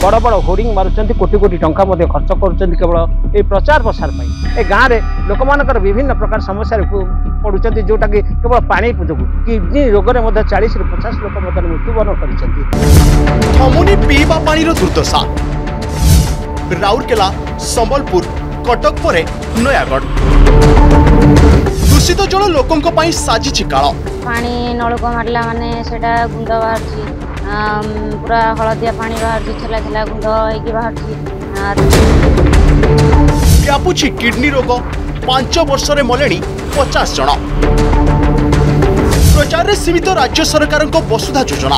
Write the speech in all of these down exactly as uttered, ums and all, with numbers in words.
बड़ बड़ होर्डिंग मारुंच कोटी कोटी टंका खर्च कर केवल ये प्रचार प्रसार ए गाँव में लोक मान विभिन्न प्रकार समस्या पड़ुंट जोटा कि केवल पानी जो किडनी रोग में चालीस रु पचास लोक मृत्युवरण कर पीवा पानी दुर्दशा राउरकेला संबलपुर कटक पर नयागढ़ दूषित जल लोकों साजिची काल पानी नलक मारला माने सेटा गुंड बाहर पूरा हलदिया पानी बाहर छेला छेला गुंड होगी बाहर व्यापुची किडनी रोग पांच वर्ष मले पचास जन प्रचार में सीमित राज्य सरकार वसुधा योजना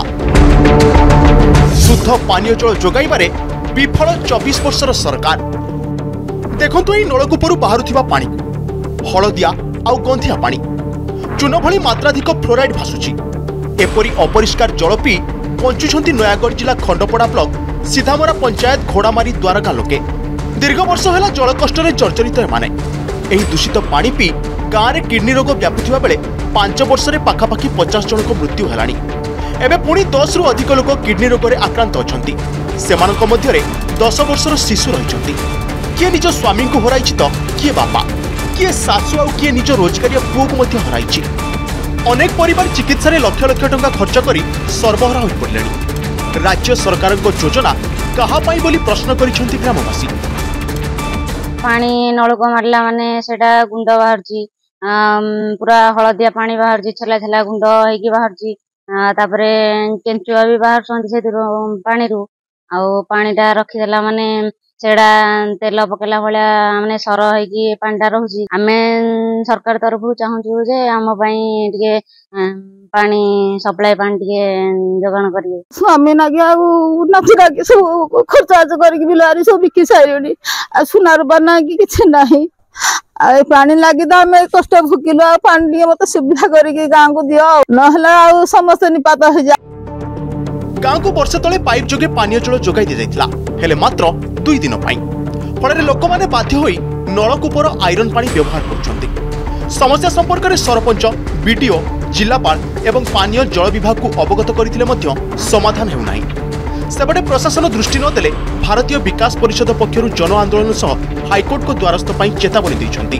शुद्ध पानीय जल जोगाइबारे विफल चौबीस वर्षर सरकार देखंतु एई नलकूपरू बाहरुथिबा पानी हलदिया आउ गंधिया पानी चून भली मात्राधिक फ्लोराइड भासुची एपरी अपरिष्कार जल पी बंचुछंती नयागढ़ जिला खंडपड़ा ब्लॉक सीधामरा पंचायत घोड़ामारी द्वारका लोके दीर्घ वर्ष है जल कष्ट जर्जरित एमाने एही दूषित पानी पी गाँव में किडनी रोग व्यापुथिबा बेले पांच वर्ष में पाखापाखि पचास जन को मृत्यु हेलानी एबे पुणी दस रु अधिक लोक किडनी रोग में आक्रांत अछंती सेमानक मध्यरे दस वर्षर शिशु रहिछंती किए निज स्वामी को हराइछि तो किए बापा किए सासु आउ किए निज रोजगारिया पुओ को मध्य हराइछि अनेक परिवार चिकित्सा रे लक्ष लक्ष टंका खर्च करी सर्वहारा होई पड़लेनी राज्य सरकार को योजना कहा पाई बोली प्रश्न करिछंती ग्रामवासी पानी नलक मारला माने सेटा गुंड बाहर पूरा हलदिया पानी बाहर छेला छेला गुंड होगी बाहर तापरे केंचुआ भी बाहर से पानी रू आउ पानीटा रखीदेला माने सेड़ा तेल पकेला भाया माने सर होगी पानीटा रोचे आम सरकार तरफ चाहूँ जे आम टे पानी सप्लाई पानी टे जोगाण करेंगे स्वामी नागे नाची नागे सब खर्च आज कर सब बिकी सारे सुना रूपा ना कि किसी ना पानी लगी तो आम कष्ट भुकिलु आ पानी मत सुविधा करके गाँव को दियो ना समस्त निपात हो जा गाँव को वर्ष तले पाइप जोगे पानीय जल जोगाई दी जाइतिला हेले मात्र दुई दिन पाई फल लोक माने बाध्य होई नलकूपर आयरन पानी व्यवहार करुछंती समस्या संपर्क में सरपंच बीडीओ जिलापाल एवं पानीय जल विभाग को अवगत करथिले मध्य समाधान हेउ नाही सेबटे प्रशासन दृष्टि न देले भारतीय विकास परिषद पक्षरु जन आंदोलन सह हाईकोर्ट को द्वारस्थ पई चेतावनी दैछंती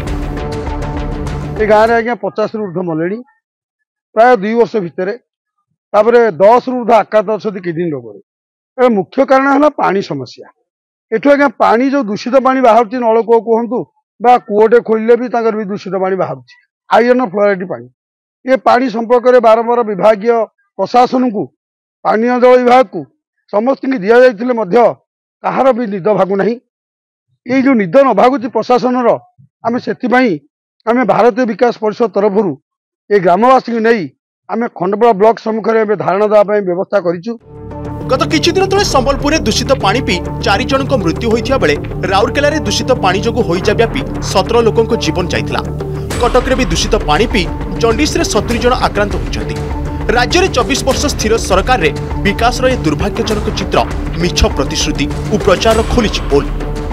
ए गाँव आज्ञा पचास रु ऊर्ध्व मलेनी प्राय दुई वर्ष भितर तापरे दस रु ऊर्ध्व आक्रांत अच्छा किडनी रोग मुख्य कारण है पानी समस्या एठू आज्ञा पानी जो दूषित पानी बाहर नलकूप कहतु बा कूटे खोलिले भी भी दूषित पानी बाहर आयरन फ्लोराइड पानी ये पानी संपर्क में बारंबार विभागीय प्रशासन को पानी जल विभाग को समस्त की दि जाइए कहार भी निद भागुना ये जो निद न भागुची प्रशासन आम से आम भारतीय विकास परिषद तरफ ये ग्रामवासी को नहीं आम खंडपड़ा ब्लॉक सम्मुखें धारणा देवाई व्यवस्था करूँ गत किछि दिन तले संबलपुर में दूषित पानी पी चारि जनक मृत्यु होइथिया बेले राउरकेला रे दूषित पानी जोगु होइजा व्यापी सत्रह लोकंक जीवन जाइतिला कटक रे भी दूषित पानी पी जंडिस रे सत्तर जन आक्रांत होइछंती राज्य में चौबीस वर्ष स्थिर सरकार रे विकास रे दुर्भाग्यजनक चित्र मिछ प्रतिश्रुति और प्रचार खोली पोल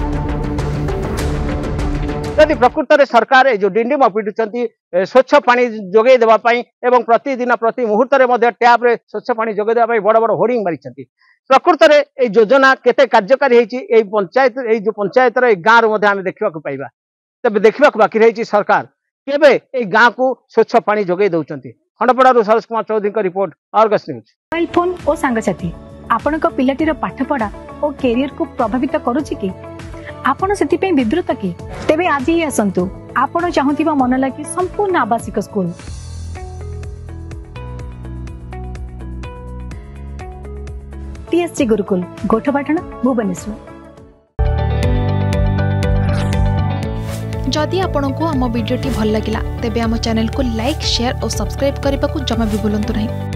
यदि प्रकृत में सरकार जो डिंडिम पिटुंट स्वच्छ पानी जोगे देवाई और प्रतिदिन प्रति मुहूर्त में टैप रे स्वच्छ पानी जोगे देवाई बड़ बड़ होर्डिंग मारी प्रकृत में ये योजना केते कार्यकारी होती पंचायत जो पंचायत गाँव आम देखा पाइबा तेज देखा बाकी रही सरकार केबे गाँव को स्वच्छ पानी जोगे दौरान खंडपड़ारू सरोज कुमार चौधरी का report Argus news. Mobile phone और सांगसाथी आपण पिलाटीर पाठपढ़ा और कैरियर को प्रभावित करुच्ची कि आपण से विवृत कि तेबे आज ही आसतु आपण चाहूबा मन लगी संपूर्ण आवासिक स्कूल टीएससी गुरुकुल गोठपाटण भुवनेश्वर। जदि आपंक आम भिडी भल लगा तेब आम चैनल को लाइक शेयर और सब्सक्राइब करने को जमा भी भूलु नहीं।